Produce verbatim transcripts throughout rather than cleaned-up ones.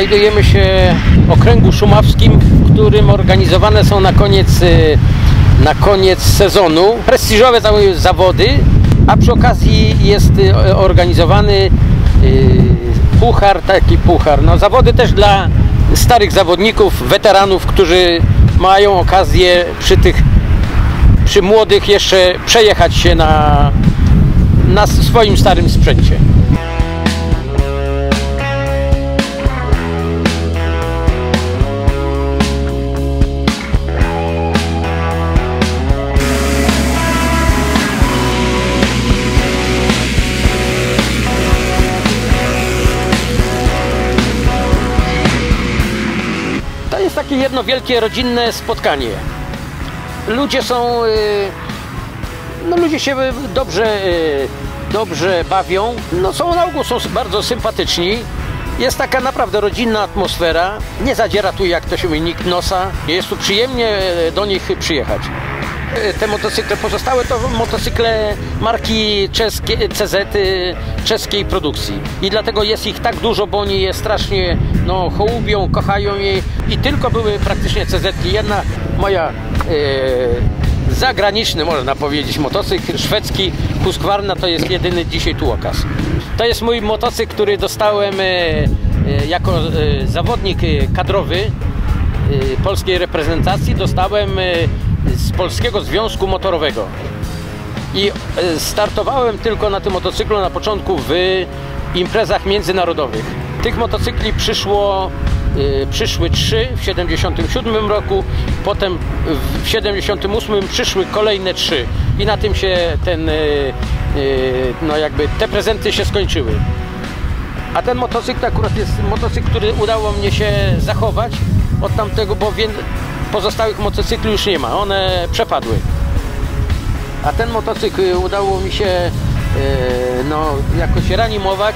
Znajdujemy się w okręgu szumawskim, w którym organizowane są na koniec, na koniec sezonu prestiżowe zawody, a przy okazji jest organizowany puchar, taki puchar. No, zawody też dla starych zawodników, weteranów, którzy mają okazję przy tych, przy młodych jeszcze przejechać się na, na swoim starym sprzęcie. To jest takie jedno wielkie rodzinne spotkanie. Ludzie są, no ludzie się dobrze, dobrze bawią, no są na ogół są bardzo sympatyczni. Jest taka naprawdę rodzinna atmosfera, nie zadziera tu, jak to się mówi, nikt nosa. Jest tu przyjemnie do nich przyjechać. Te motocykle pozostałe to motocykle marki czeskie, C Z czeskiej produkcji i dlatego jest ich tak dużo, bo oni je strasznie no, hołubią, kochają je i tylko były praktycznie C Z ki. Jedna moja e, zagraniczny, można powiedzieć, motocykl szwedzki Husqvarna to jest jedyny dzisiaj tu okaz. To jest mój motocykl, który dostałem e, e, jako e, zawodnik kadrowy e, polskiej reprezentacji. Dostałem e, z Polskiego Związku Motorowego i startowałem tylko na tym motocyklu na początku w imprezach międzynarodowych. Tych motocykli przyszło, y, przyszły trzy w siedemdziesiątym siódmym roku, potem w siedemdziesiątym ósmym przyszły kolejne trzy i na tym się ten, y, y, no jakby te prezenty się skończyły. A ten motocykl akurat jest motocykl, który udało mnie się zachować od tamtego, bo wie, pozostałych motocykli już nie ma, one przepadły. A ten motocykl udało mi się e, no, jakoś reanimować.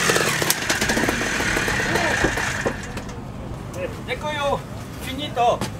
Děkuju, finito.